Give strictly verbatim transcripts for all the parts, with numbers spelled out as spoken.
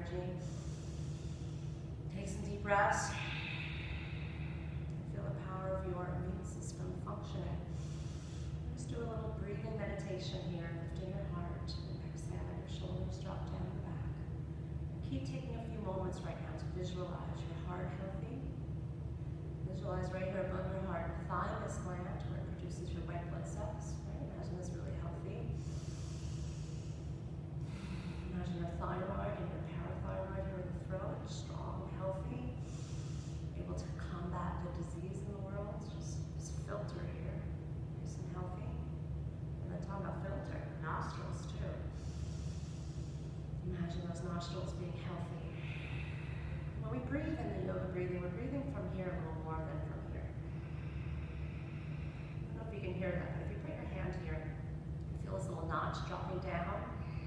energy. Take some deep breaths. Feel the power of your immune system functioning. Just do a little breathing meditation here, lifting your heart, and exhale, your shoulders drop down the back. Keep taking a few moments right now to visualize your heart healthy. Visualize right here above your heart, the thymus gland, where it produces your white blood cells. Right? Imagine this really healthy. Imagine your thyroid and your parathyroid here in the throat, strong, healthy, able to combat the disease in the world. Just this filter here, nice and healthy. And then talking about filter, nostrils too. Imagine those nostrils being healthy. When we breathe in the yoga breathing, we're breathing from here a little more than from here. I don't know if you can hear that, but if you put your hand here, you feel this little notch dropping down.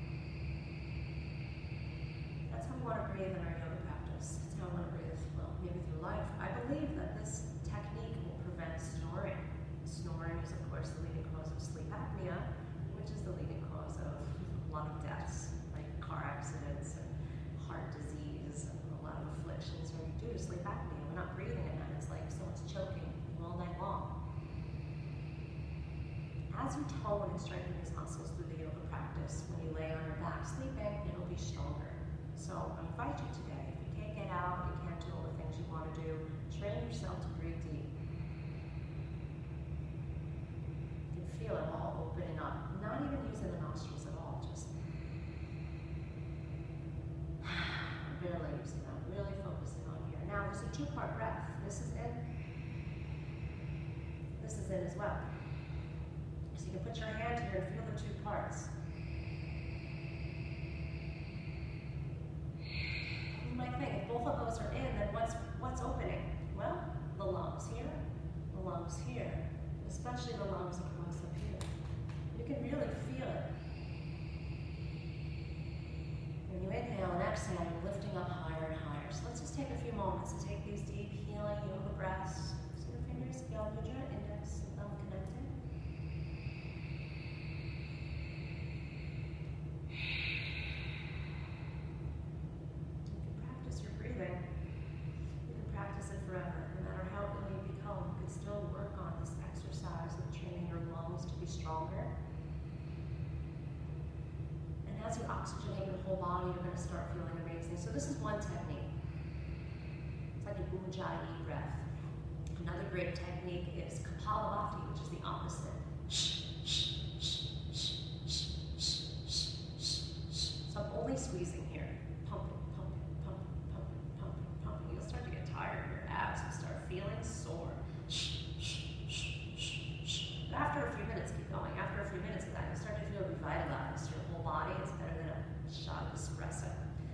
That's how we want to breathe in our yoga practice. That's how I want to breathe, well, maybe through life. I believe that this technique will prevent snoring. Snoring is, of course, the leading cause of sleep apnea, which is the leading cause of a lot of deaths, like car accidents and heart disease and a lot of afflictions where we do sleep apnea. We're not breathing at night. It's like someone's choking all night long. As you tone and strengthen these muscles through the yoga practice, when you lay on your back sleeping, it'll be stronger. So I invite you today, if you can't get out, you can't do all the things you want to do, train yourself to breathe deep. You can feel it all opening up, not even using the nostrils at all, just barely using them, really focusing on here. Now there's a two-part breath. This is in, this is in as well. So you can put your hand here and feel the two parts. You might think, if both of those are in, then what's, what's opening? Well, the lungs here, the lungs here, especially the lungs that comes up here. You can really feel it. When you inhale and exhale, you're lifting up higher and higher. So let's just take a few moments to take these deep, healing yoga breaths. So your fingers, Mudra, index, and thumb connected. Stronger. And as you oxygenate your whole body, you're going to start feeling amazing. So this is one technique. It's like an Ujjayi breath. Another great technique is Kapalabhati, which is the opposite. So I'm only squeezing here. Pumping, pumping, pumping, pumping, pumping, pumping. You'll start to get tired. Your abs will start feeling sore. But after a few minutes, keep going. After a few minutes of that, you'll start to feel revitalized. Your whole body is better than a shot of espresso.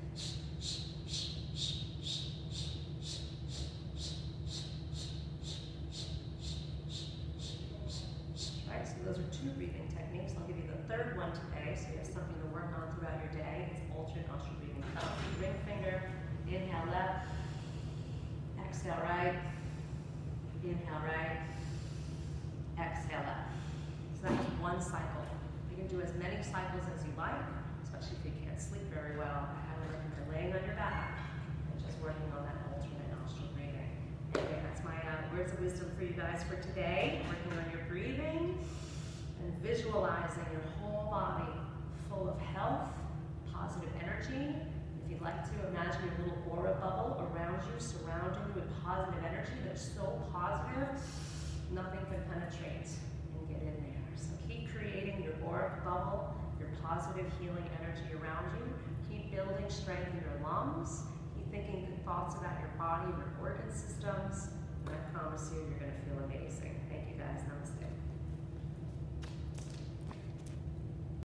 Right, so those are two breathing techniques. I'll give you the third one today, so you have something to work on throughout your day. It's alternate nostril breathing. Ring finger, inhale left, exhale right, inhale right, exhale left. So that's one cycle. You can do as many cycles as you like, especially if you can't sleep very well. I highly recommend laying on your back and just working on that alternate nostril breathing. Anyway, that's my uh, words of wisdom for you guys for today. Working on your breathing and visualizing your whole body full of health, positive energy. If you'd like to, imagine your little aura bubble around you, surrounding you with positive energy that's so positive, nothing can penetrate and get in there. So keep creating your auric bubble, your positive healing energy around you. Keep building strength in your lungs. Keep thinking good thoughts about your body, your organ systems, and I promise you, you're going to feel amazing. Thank you guys. Namaste.